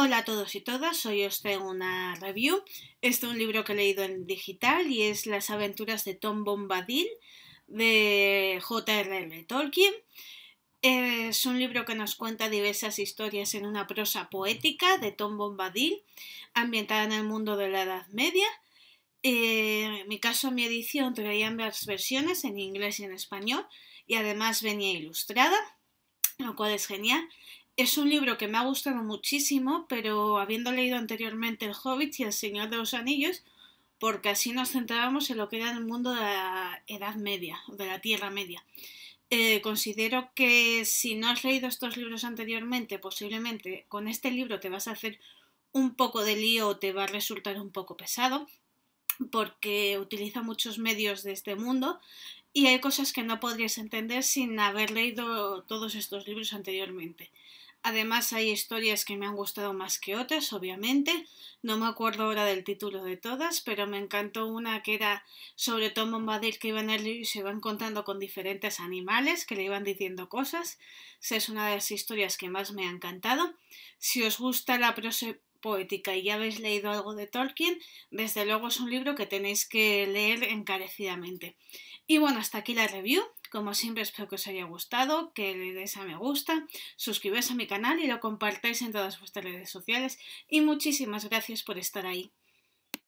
Hola a todos y todas, hoy os traigo una review. Este es un libro que he leído en digital y es Las aventuras de Tom Bombadil de J.R.R. Tolkien. Es un libro que nos cuenta diversas historias en una prosa poética de Tom Bombadil, ambientada en el mundo de la Edad Media. En mi caso, mi edición traía ambas versiones, en inglés y en español, y además venía ilustrada, lo cual es genial. Es un libro que me ha gustado muchísimo, pero habiendo leído anteriormente El Hobbit y El Señor de los Anillos, porque así nos centrábamos en lo que era el mundo de la Edad Media, de la Tierra Media. Considero que si no has leído estos libros anteriormente, posiblemente con este libro te vas a hacer un poco de lío o te va a resultar un poco pesado, porque utiliza muchos medios de este mundo y hay cosas que no podrías entender sin haber leído todos estos libros anteriormente. Además hay historias que me han gustado más que otras, obviamente. No me acuerdo ahora del título de todas, pero me encantó una que era sobre Tom Bombadil, que iba en el libro y se iba encontrando con diferentes animales que le iban diciendo cosas. Esa es una de las historias que más me ha encantado. Si os gusta la prosa poética y ya habéis leído algo de Tolkien, desde luego es un libro que tenéis que leer encarecidamente. Y bueno, hasta aquí la review. Como siempre, espero que os haya gustado, que le deis a me gusta, suscribáis a mi canal y lo compartáis en todas vuestras redes sociales. Y muchísimas gracias por estar ahí.